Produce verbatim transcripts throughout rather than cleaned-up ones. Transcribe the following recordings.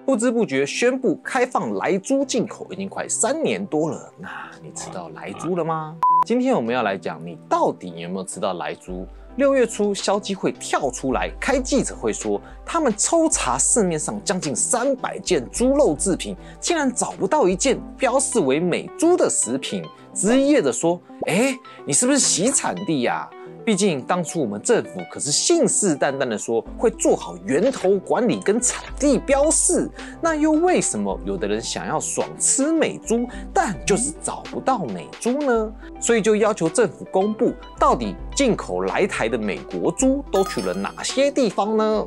不知不觉宣布开放莱猪进口已经快三年多了，那你吃到莱猪了吗？今天我们要来讲，你到底有没有吃到莱猪？六月初，消基会跳出来开记者会说，他们抽查市面上将近三百件猪肉制品，竟然找不到一件标示为美猪的食品，质疑业者说：“哎，你是不是洗产地呀、啊？”毕竟当初我们政府可是信誓旦旦的说会做好源头管理跟产地标示，那又为什么有的人想要爽吃美猪，但就是找不到美猪呢？所以就要求政府公布，到底进口来台的美国猪都去了哪些地方呢？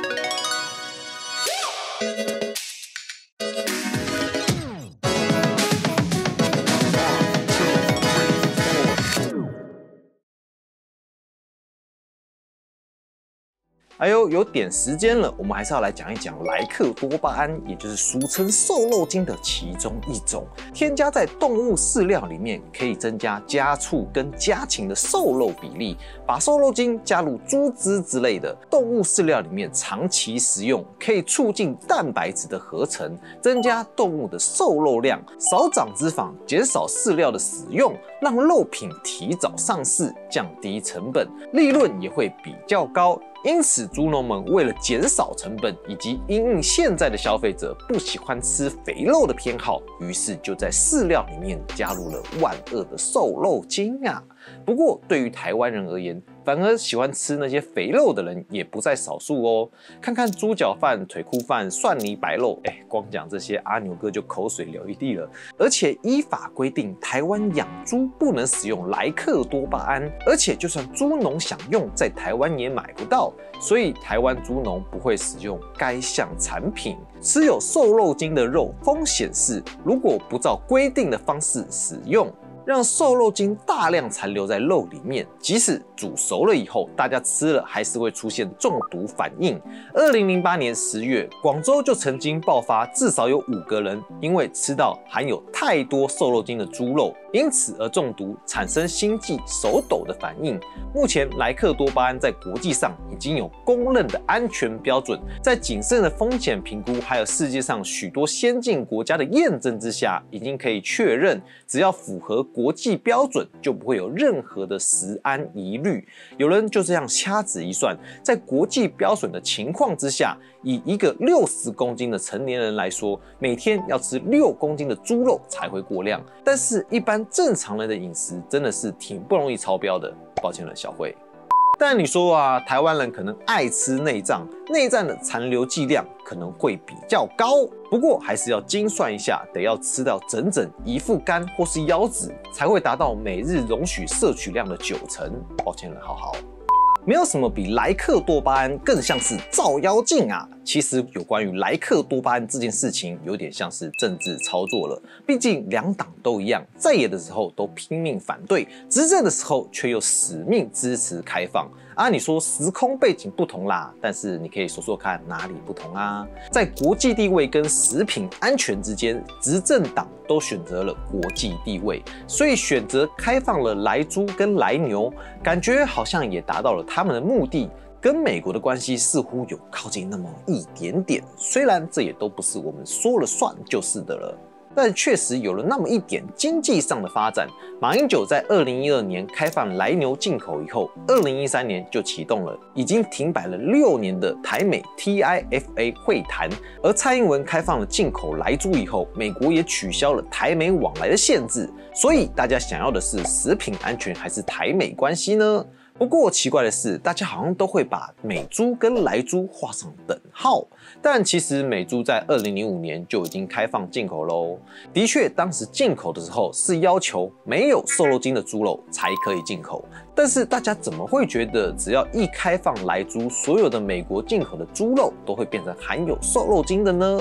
哎呦，有点时间了，我们还是要来讲一讲莱克多巴胺，也就是俗称瘦肉精的其中一种，添加在动物饲料里面，可以增加家畜跟家禽的瘦肉比例。把瘦肉精加入猪脂之类的动物饲料里面长期食用，可以促进蛋白质的合成，增加动物的瘦肉量，少长脂肪，减少饲料的使用，让肉品提早上市，降低成本，利润也会比较高。因此，猪农们为了减少成本，以及因应现在的消费者不喜欢吃肥肉的偏好，于是就在饲料里面加入了万恶的瘦肉精啊！不过，对于台湾人而言，反而喜欢吃那些肥肉的人也不在少数哦。看看猪脚饭、腿裤饭、蒜泥白肉，哎，光讲这些，阿牛哥就口水流一地了。而且依法规定，台湾养猪不能使用莱克多巴胺，而且就算猪农想用，在台湾也买不到，所以台湾猪农不会使用该项产品。吃有瘦肉精的肉，风险是如果不照规定的方式使用，让瘦肉精大量残留在肉里面，即使煮熟了以后，大家吃了还是会出现中毒反应。二零零八年十月，广州就曾经爆发，至少有五个人因为吃到含有太多瘦肉精的猪肉，因此而中毒，产生心悸、手抖的反应。目前，莱克多巴胺在国际上已经有公认的安全标准，在谨慎的风险评估，还有世界上许多先进国家的验证之下，已经可以确认，只要符合国际标准，就不会有任何的食安疑虑。有人就这样掐指一算，在国际标准的情况之下，以一个六十公斤的成年人来说，每天要吃六公斤的猪肉才会过量。但是，一般正常人的饮食真的是挺不容易超标的。抱歉了，小慧。但你说啊，台湾人可能爱吃内脏，内脏的残留剂量可能会比较高。不过还是要精算一下，得要吃到整整一副肝或是腰子，才会达到每日容许摄取量的九成。抱歉了，好好。没有什么比莱克多巴胺更像是照妖镜啊！其实有关于莱克多巴胺这件事情，有点像是政治操作了。毕竟两党都一样，在野的时候都拼命反对，执政的时候却又死命支持开放。啊，你说时空背景不同啦，但是你可以说说看哪里不同啊？在国际地位跟食品安全之间，执政党都选择了国际地位，所以选择开放了莱猪跟莱牛，感觉好像也达到了他们的目的。跟美国的关系似乎有靠近那么一点点，虽然这也都不是我们说了算就是的了。但确实有了那么一点经济上的发展。马英九在二零一二年开放莱牛进口以后，二零一三年就启动了已经停摆了六年的台美 T I F A 会谈。而蔡英文开放了进口莱猪以后，美国也取消了台美往来的限制。所以大家想要的是食品安全还是台美关系呢？不过奇怪的是，大家好像都会把美猪跟莱猪画上等号，但其实美猪在二零零五年就已经开放进口喽。的确，当时进口的时候是要求没有瘦肉精的猪肉才可以进口，但是大家怎么会觉得只要一开放莱猪，所有的美国进口的猪肉都会变成含有瘦肉精的呢？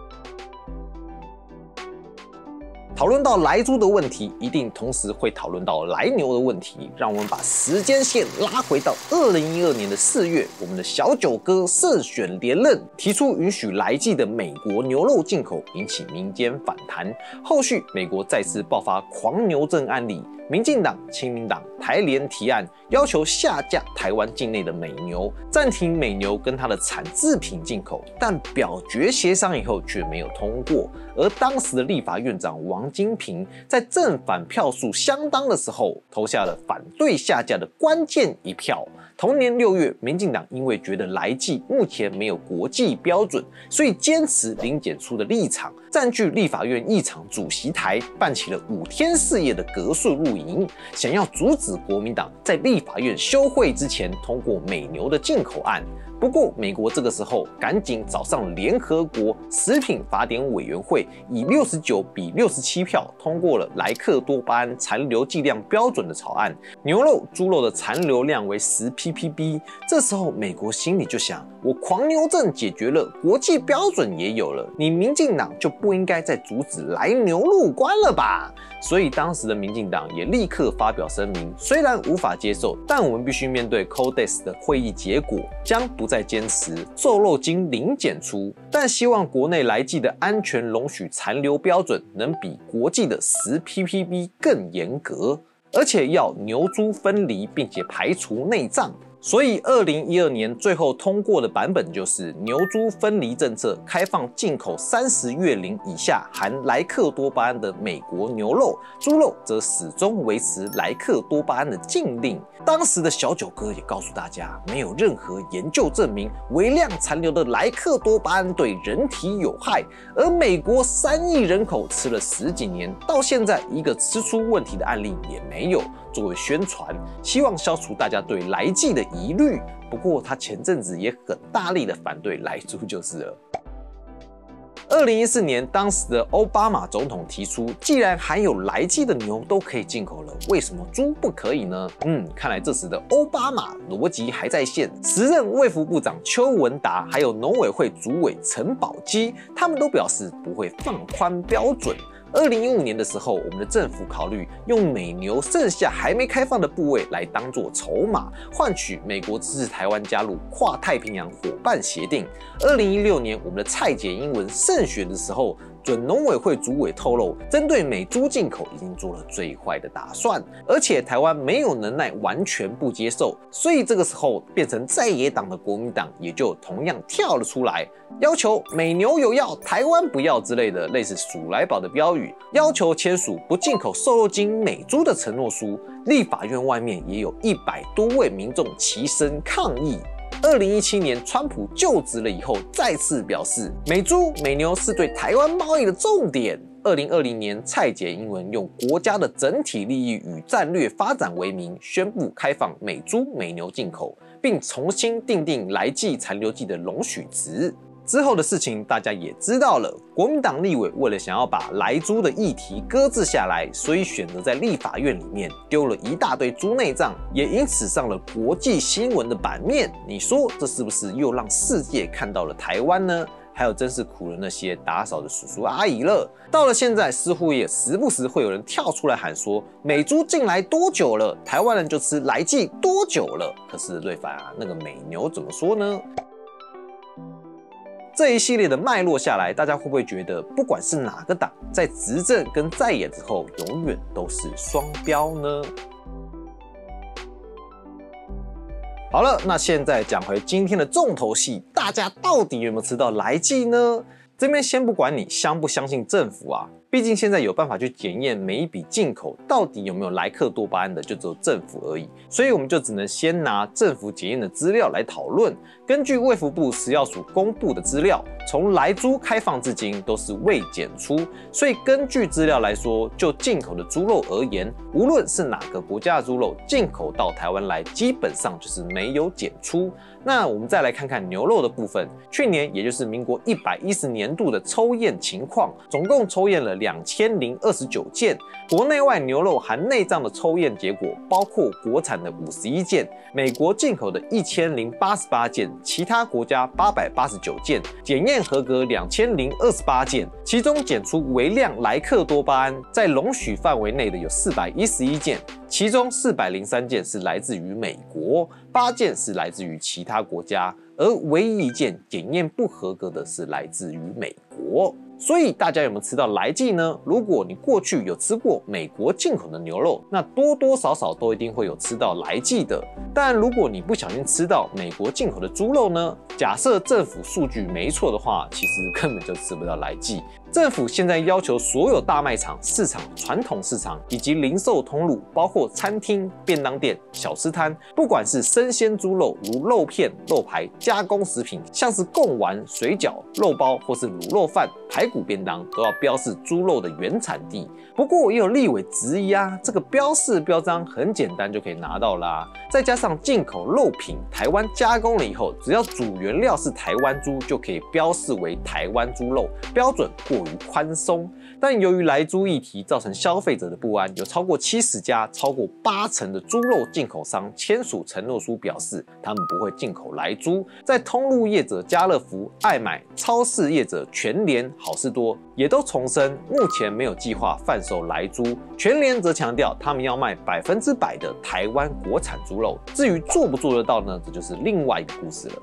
讨论到莱猪的问题，一定同时会讨论到莱牛的问题。让我们把时间线拉回到二零一二年的四月，我们的小九哥胜选连任，提出允许莱剂的美国牛肉进口，引起民间反弹。后续美国再次爆发狂牛症案例， 民进党、亲民党、台联提案，要求下架台湾境内的美牛，暂停美牛跟它的产制品进口，但表决协商以后却没有通过。而当时的立法院长王金平在正反票数相当的时候，投下了反对下架的关键一票。同年六月，民进党因为觉得来剂目前没有国际标准，所以坚持零检出的立场，占据立法院议场主席台，办起了五天四夜的隔税露营，想要阻止国民党在立法院休会之前通过美牛的进口案。不过，美国这个时候赶紧找上联合国食品法典委员会，以六十九比六十七票通过了莱克多巴胺残留剂量标准的草案，牛肉、猪肉的残留量为十 P P B。这时候，美国心里就想：我狂牛症解决了，国际标准也有了，你民进党就不应该再阻止来牛入关了吧？所以当时的民进党也立刻发表声明，虽然无法接受，但我们必须面对 Codex 的会议结果，将不再坚持瘦肉精零检出，但希望国内来剂的安全容许残留标准能比国际的十 P P B 更严格，而且要牛猪分离，并且排除内脏。所以，二零一二年最后通过的版本就是牛猪分离政策，开放进口三十月龄以下含莱克多巴胺的美国牛肉，猪肉则始终维持莱克多巴胺的禁令。当时的小九哥也告诉大家，没有任何研究证明微量残留的莱克多巴胺对人体有害，而美国三亿人口吃了十几年，到现在一个吃出问题的案例也没有。作为宣传，希望消除大家对来剂的疑虑。不过他前阵子也很大力的反对来猪就是了。二零一四年，当时的奥巴马总统提出，既然含有来剂的牛都可以进口了，为什么猪不可以呢？嗯，看来这时的奥巴马逻辑还在线。时任卫福部长邱文达，还有农委会主委陈宝基，他们都表示不会放宽标准。二零一五年的时候，我们的政府考虑用美牛剩下还没开放的部位来当作筹码，换取美国支持台湾加入跨太平洋伙伴协定。二零一六年，我们的蔡简英文胜选的时候，准农委会主委透露，针对美猪进口已经做了最坏的打算，而且台湾没有能耐完全不接受，所以这个时候变成在野党的国民党也就同样跳了出来，要求美牛有要，台湾不要之类的类似鼠来宝的标语，要求签署不进口瘦肉精美猪的承诺书。立法院外面也有一百多位民众齐声抗议。二零一七年，川普就职了以后，再次表示美猪美牛是对台湾贸易的重点。二零二零年，蔡简英文用国家的整体利益与战略发展为名，宣布开放美猪美牛进口，并重新订定来剂残留剂的容许值。之后的事情大家也知道了，国民党立委为了想要把来猪的议题搁置下来，所以选择在立法院里面丢了一大堆猪内脏，也因此上了国际新闻的版面。你说这是不是又让世界看到了台湾呢？还有真是苦了那些打扫的叔叔阿姨了。到了现在，似乎也时不时会有人跳出来喊说，美猪进来多久了？台湾人就吃来剂多久了？可是瑞凡啊，那个美牛怎么说呢？这一系列的脉络下来，大家会不会觉得，不管是哪个党在执政跟在野之后，永远都是双标呢？好了，那现在讲回今天的重头戏，大家到底有没有吃到来剂呢？这边先不管你相不相信政府啊，毕竟现在有办法去检验每一笔进口到底有没有莱克多巴胺的，就只有政府而已，所以我们就只能先拿政府检验的资料来讨论。根据卫福部食药署公布的资料，从来猪开放至今都是未检出，所以根据资料来说，就进口的猪肉而言，无论是哪个国家的猪肉进口到台湾来，基本上就是没有检出。那我们再来看看牛肉的部分，去年也就是民国一百一十年度的抽验情况，总共抽验了两千零二十九件，国内外牛肉含内脏的抽验结果，包括国产的五十一件，美国进口的一千零八十八件，其他国家八百八十九件，检验合格两千零二十八件，其中检出微量莱克多巴胺在容许范围内的有四百一十一件，其中四百零三件是来自于美国，八件是来自于其他国家，而唯一一件检验不合格的是来自于美国。 国。所以大家有没有吃到来剂呢？如果你过去有吃过美国进口的牛肉，那多多少少都一定会有吃到来剂的。但如果你不小心吃到美国进口的猪肉呢？假设政府数据没错的话，其实根本就吃不到来剂。政府现在要求所有大卖场、市场、传统市场以及零售通路，包括餐厅、便当店、小吃摊，不管是生鲜猪肉如肉片、肉排、加工食品，像是贡丸、水饺、肉包或是卤肉饭、排骨便当，都要标示猪肉的原产地。不过也有立委质疑啊，这个标示标章很简单就可以拿到啦，再加上进口肉品台湾加工了以后，只要主原料是台湾猪，就可以标示为台湾猪肉，标准过于宽松。但由于来猪议题造成消费者的不安，有超过七十家、超过八成的猪肉进口商签署承诺书，表示他们不会进口来猪。在通路业者家乐福、爱买、超市业者全联、好事多也都重申，目前没有计划贩售来猪。全联则强调，他们要卖百分之百的台湾国产猪肉。至于做不做得到呢？这就是另外一个故事了。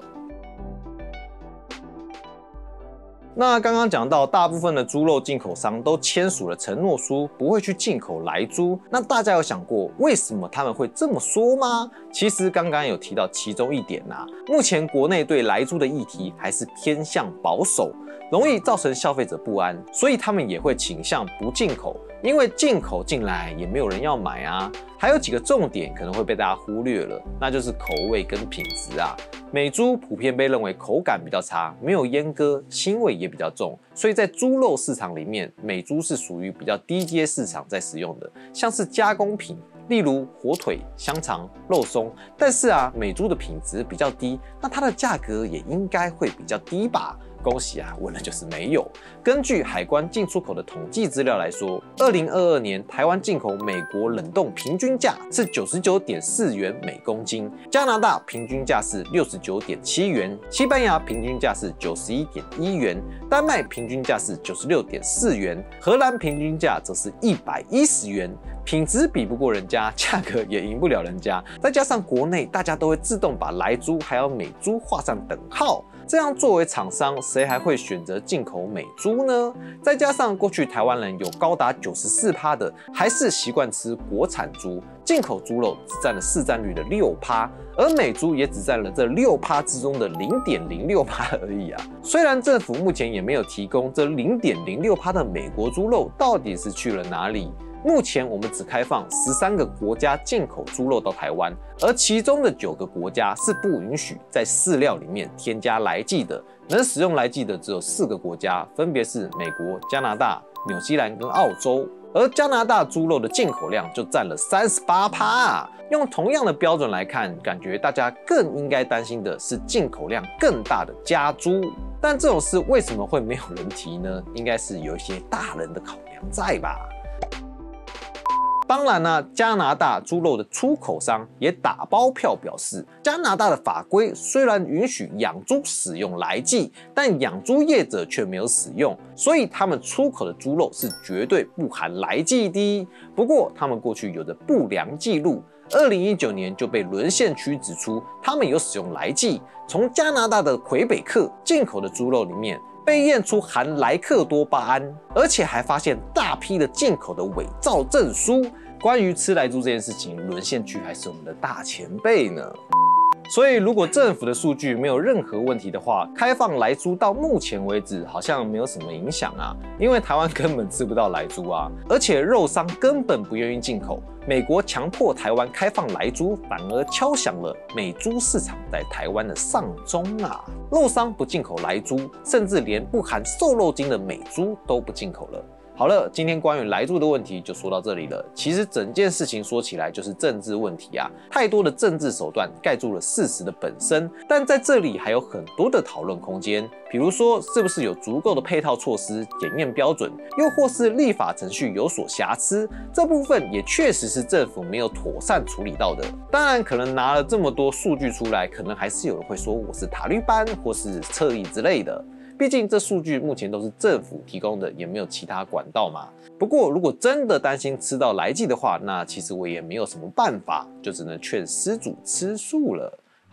那刚刚讲到，大部分的猪肉进口商都签署了承诺书，不会去进口来猪。那大家有想过，为什么他们会这么说吗？其实刚刚有提到其中一点啊，目前国内对来猪的议题还是偏向保守，容易造成消费者不安，所以他们也会倾向不进口，因为进口进来也没有人要买啊。还有几个重点可能会被大家忽略了，那就是口味跟品质啊。美猪普遍被认为口感比较差，没有阉割，腥味也比较重，所以在猪肉市场里面，美猪是属于比较低阶市场在使用的，像是加工品，例如火腿、香肠、肉松。但是啊，美猪的品质比较低，那它的价格也应该会比较低吧？恭喜啊，问了就是没有。根据海关进出口的统计资料来说，二零二二年台湾进口美国冷冻平均价是九十九点四元每公斤，加拿大平均价是六十九点七元，西班牙平均价是九十一点一元，丹麦平均价是九十六点四元，荷兰平均价则是一百一十元。品质比不过人家，价格也赢不了人家，再加上国内大家都会自动把来猪还有美猪画上等号，这样作为厂商，谁还会选择进口美猪呢？再加上过去台湾人有高达 百分之九十四 的还是习惯吃国产猪，进口猪肉只占了市占率的 百分之六， 而美猪也只占了这 百分之六 之中的 零点零六 而已啊。虽然政府目前也没有提供这 零点零六 的美国猪肉到底是去了哪里，目前我们只开放十三个国家进口猪肉到台湾，而其中的九个国家是不允许在饲料里面添加来剂的，能使用来剂的只有四个国家，分别是美国、加拿大、纽西兰跟澳洲。而加拿大猪肉的进口量就占了 百分之三十八 啊。用同样的标准来看，感觉大家更应该担心的是进口量更大的家猪。但这种事为什么会没有人提呢？应该是有一些大人的考量在吧。当然呢、啊，加拿大猪肉的出口商也打包票表示，加拿大的法规虽然允许养猪使用来剂，但养猪业者却没有使用，所以他们出口的猪肉是绝对不含来剂的。不过，他们过去有着不良记录，二零一九年就被沦陷区指出他们有使用来剂，从加拿大的魁北克进口的猪肉里面被验出含莱克多巴胺，而且还发现大批的进口的伪造证书。关于吃来猪这件事情，沦陷区还是我们的大前辈呢。所以，如果政府的数据没有任何问题的话，开放来猪到目前为止好像没有什么影响啊，因为台湾根本吃不到来猪啊，而且肉商根本不愿意进口。美国强迫台湾开放来猪，反而敲响了美猪市场在台湾的丧钟啊！肉商不进口来猪，甚至连不含瘦肉精的美猪都不进口了。好了，今天关于来猪的问题就说到这里了。其实整件事情说起来就是政治问题啊，太多的政治手段盖住了事实的本身。但在这里还有很多的讨论空间，比如说是不是有足够的配套措施、检验标准，又或是立法程序有所瑕疵，这部分也确实是政府没有妥善处理到的。当然，可能拿了这么多数据出来，可能还是有人会说我是塔利班或是侧翼之类的。毕竟这数据目前都是政府提供的，也没有其他管道嘛。不过如果真的担心吃到来剂的话，那其实我也没有什么办法，就只能劝施主吃素了。好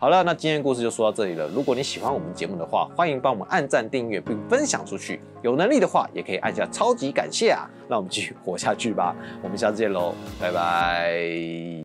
好了，那今天的故事就说到这里了。如果你喜欢我们节目的话，欢迎帮我们按赞、订阅并分享出去。有能力的话，也可以按下超级感谢啊！让我们继续活下去吧。我们下次见喽，拜拜。